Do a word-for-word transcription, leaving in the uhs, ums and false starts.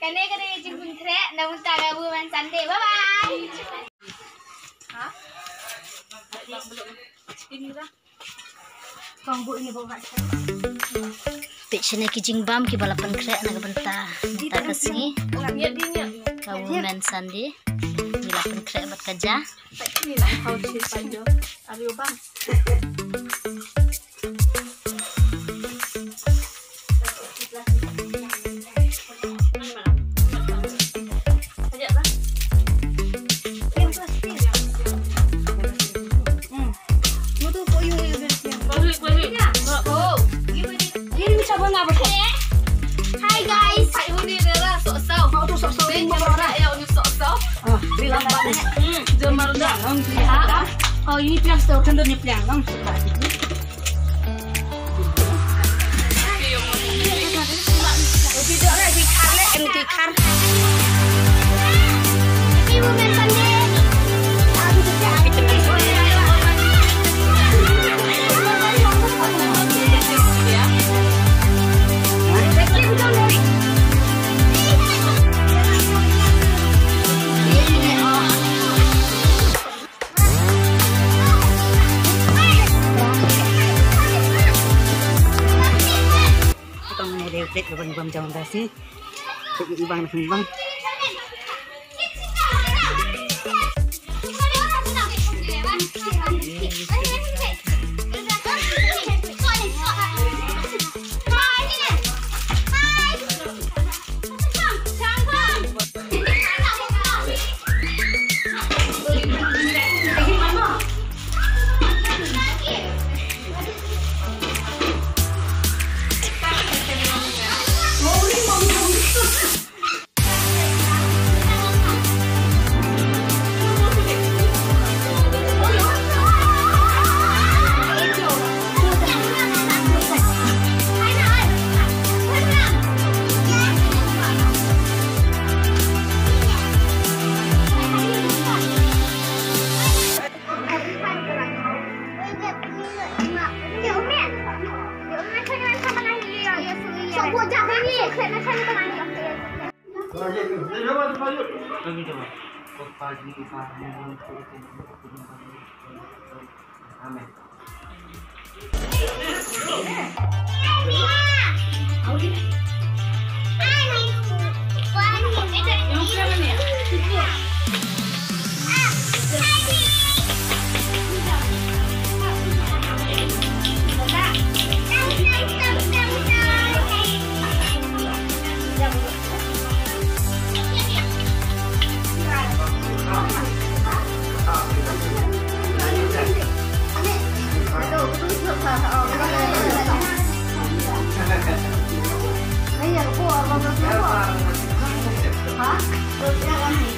Kan dia kena jemput krek, namun tak gabu man Sunday. Bye bye. Hah? Ini lah. Kong bu ini bawa kat. Picture kijing bam ki balapan krek naga benta. Benta kasi. Gabu man Sunday. Balapan krek bat kerja. Ini lah kau sih panjo. Ayo bang. Hai guys, ini adalah sok-sok. Mau tu sok-sok ini orang ya untuk sok-sok. Ah, bilang banget. Hmm, jemar dah. Oh, ini piang sok kan ni piang lang suka. Video ada di karle, em di kar. Ibu mensannya. Dek ke bang jam dasi, dek ibang ibang. Amin. Hả?